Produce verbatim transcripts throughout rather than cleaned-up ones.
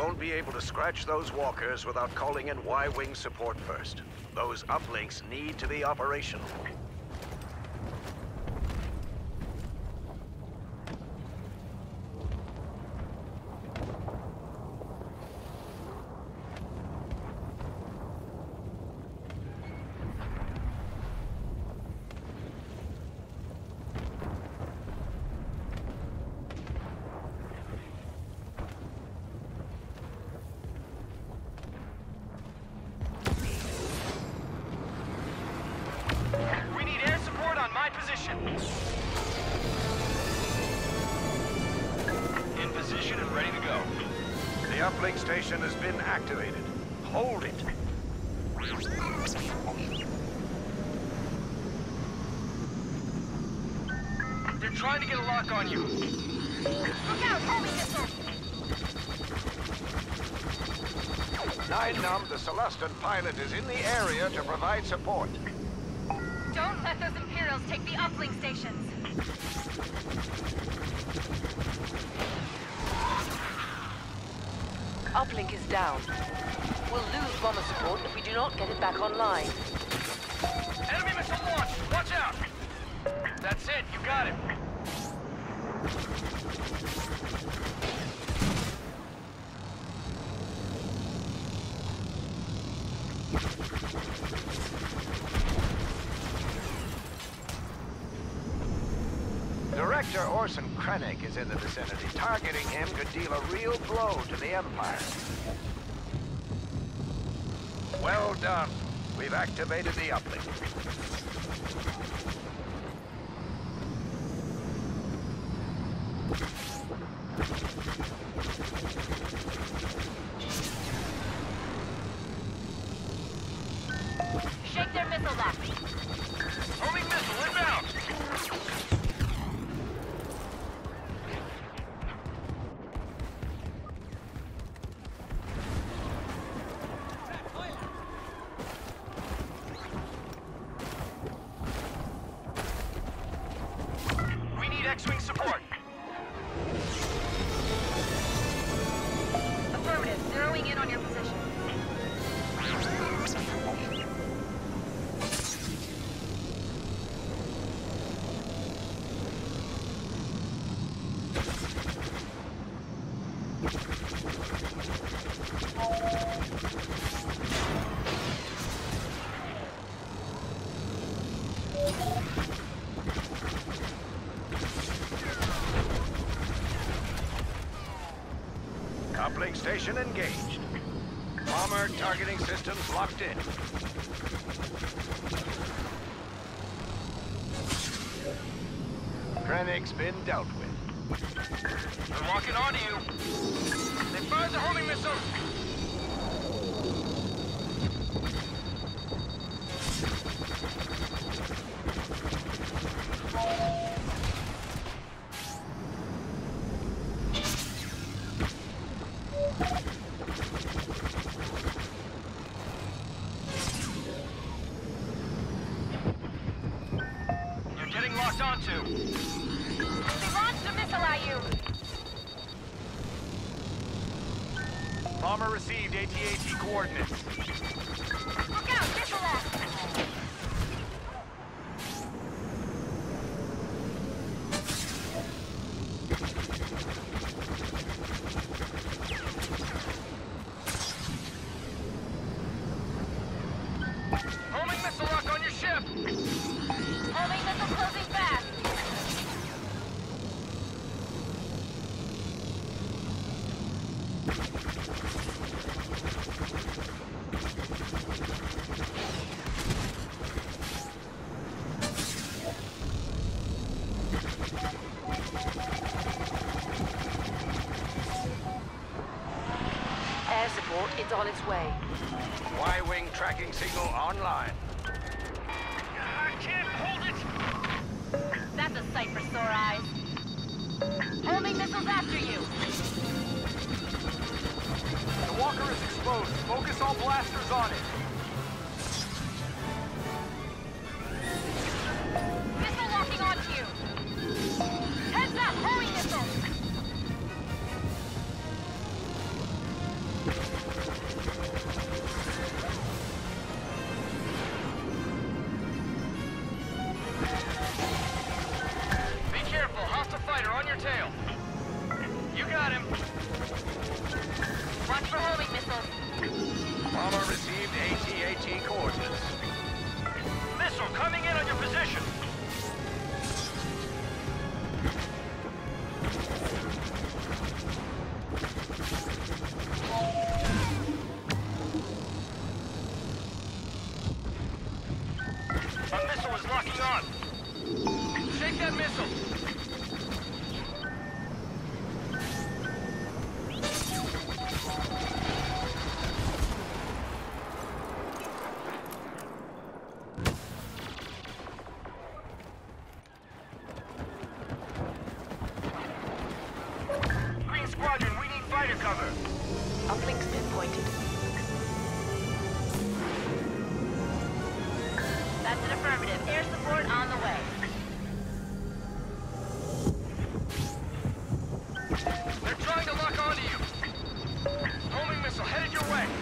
won't be able to scratch those walkers without calling in Y-Wing support first. Those uplinks need to be operational. In position and ready to go. The uplink station has been activated. Hold it. They're trying to get a lock on you. Look out! Homing missile! Nine Numb, the Celestin pilot is in the area to provide support. Don't let those Imperials take the uplink stations. Uplink is down. We'll lose bomber support if we do not get it back online. Enemy missile launch! Watch out! That's it, you got it. Director Orson Krennic is in the vicinity. Targeting him could deal a real blow to the Empire. Well done. We've activated the uplink. Shake their missiles up. Homing missile inbound! We need X-Wing support. Affirmative. Zeroing in on your position. Uplink station engaged. Bomber targeting systems locked in. Krennic's been dealt with. They're locking onto you. They fired the homing missile. You're getting locked onto. They launched a missile at you. Bomber received A T A T coordinates. Look out! Missile lock. Homing missile lock on your ship. Homing missile closing fast. Air support is on its way. Y-Wing tracking signal online. I can't hold it. That's a sight for sore eyes. Homing missiles after you. The walker is exposed. Focus all blasters on it. Missile locking onto you. Heads up! Homing missile. locking on. Shake that missile. Green Squadron, we need fighter cover. Uplinks pinpointed. That's an affirmative. Air support on the way. They're trying to lock onto you. Homing missile headed your way.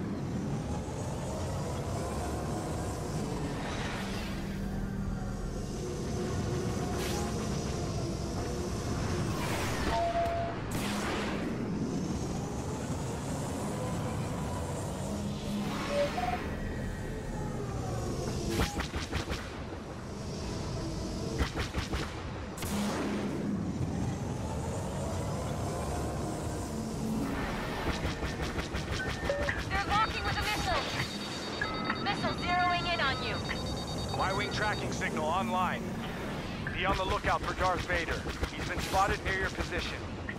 They're locking with a missile. Missile zeroing in on you. Y-wing tracking signal online. Be on the lookout for Darth Vader. He's been spotted near your position.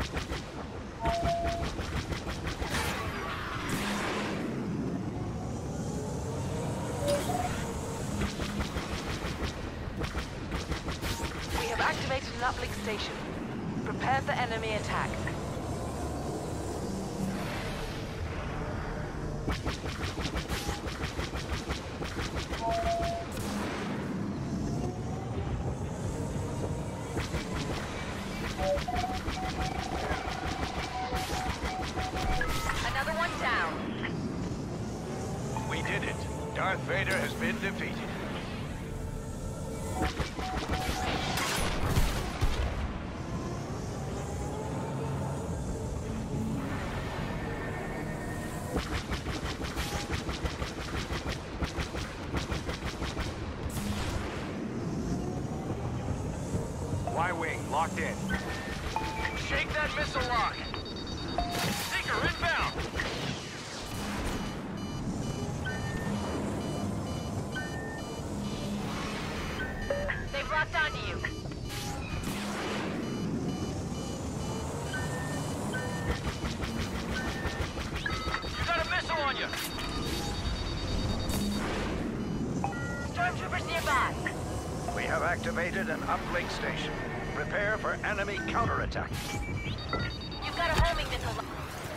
We have activated an uplink station. Prepare for enemy attack. Another one down. We did it. Darth Vader has been defeated. Y-wing locked in. Shake that missile lock. Seeker inbound. They've locked onto you. You got a missile on you. Stormtroopers nearby. We have activated an uplink station. Prepare for enemy counterattack. You've got a homing missile. lo-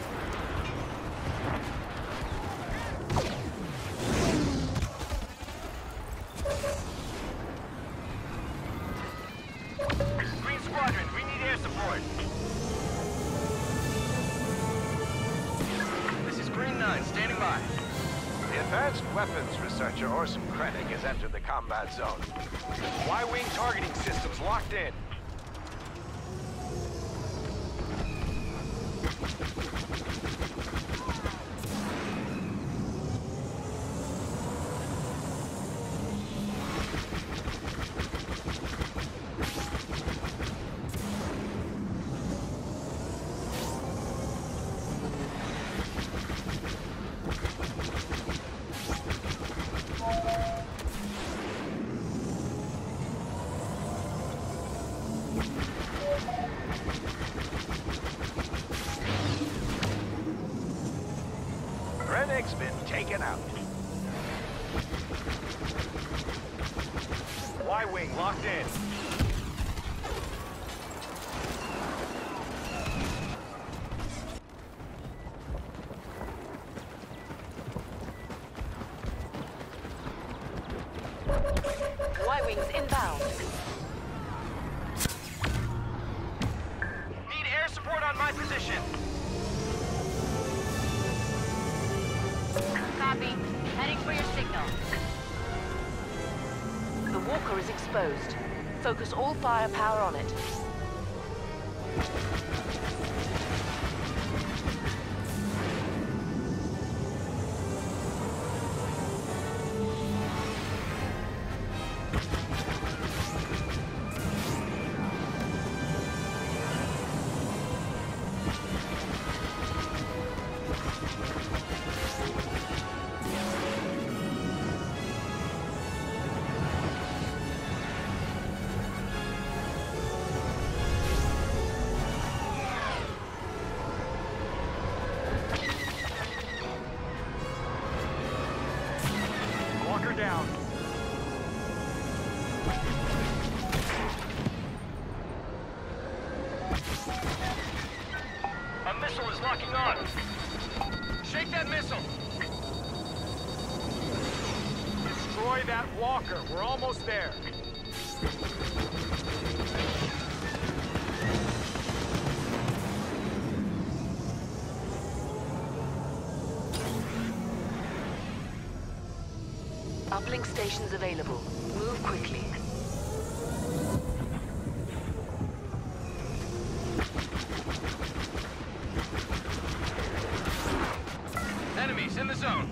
Green Squadron, we need air support. This is Green Nine, standing by. The advanced weapons researcher Orson Krennic has entered the combat zone. Y-wing targeting systems locked in. Krennic's been taken out. Y-wing locked in. Y-wings inbound. Need air support on my position. Copy. Heading for your signal. The walker is exposed. Focus all firepower on it. Tanker down. A missile is locking on. Shake that missile. Destroy that walker. We're almost there. Uplink stations available. Move quickly. Enemies in the zone.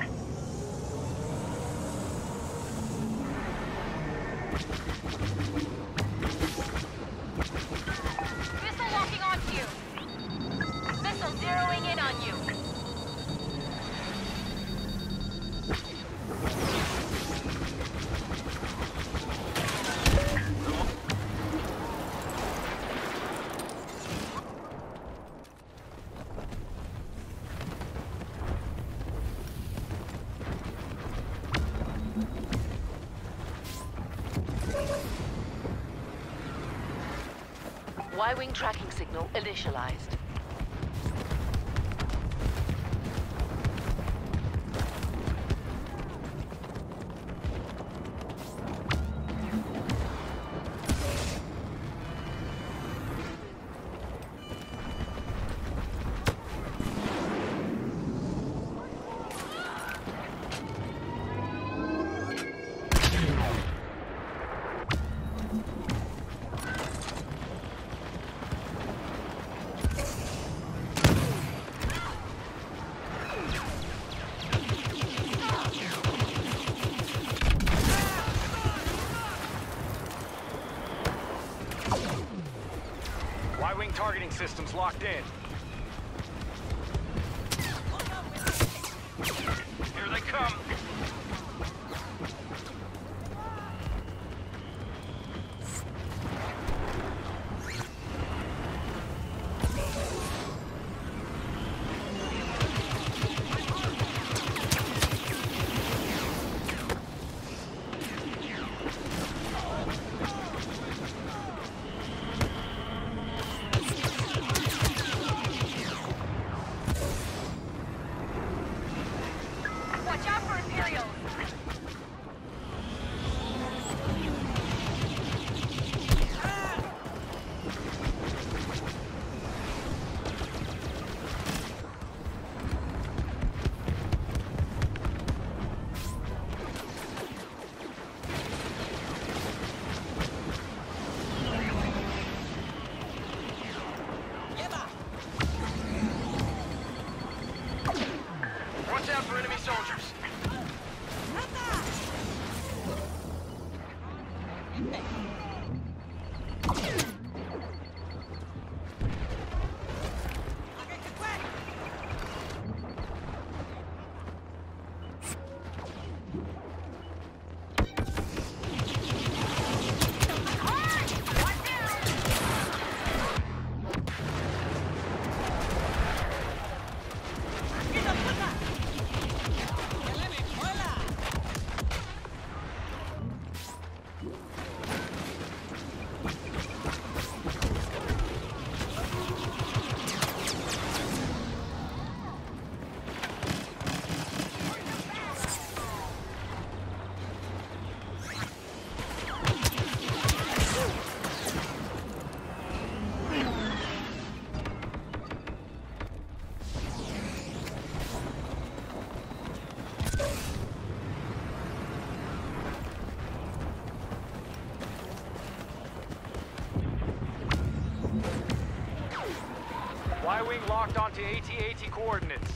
Missile locking onto you. Missile zeroing in on you. Y-wing tracking signal initialized. Y-wing targeting systems locked in. Here they come. Watch out for Imperials. Watch out for enemy soldiers. Y-wing locked onto AT AT coordinates.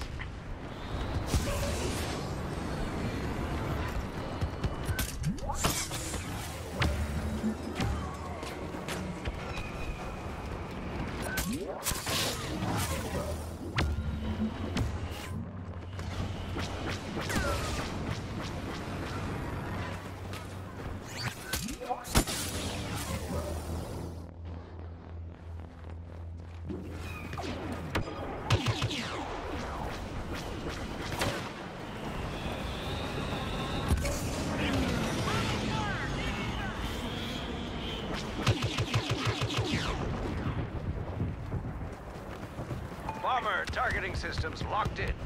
targeting systems locked in.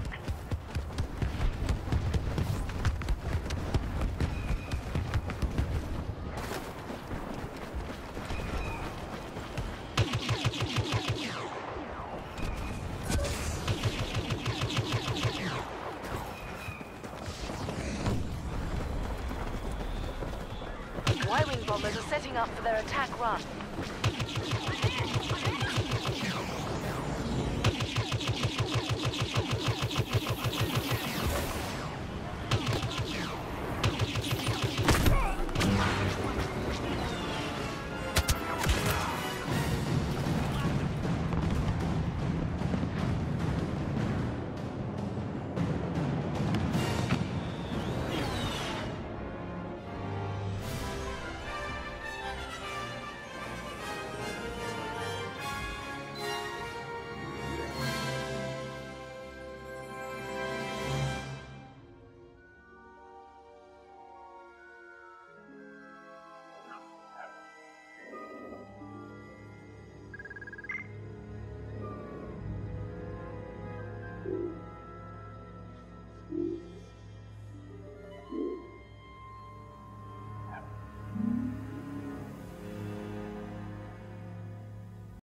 Y-wing bombers are setting up for their attack run.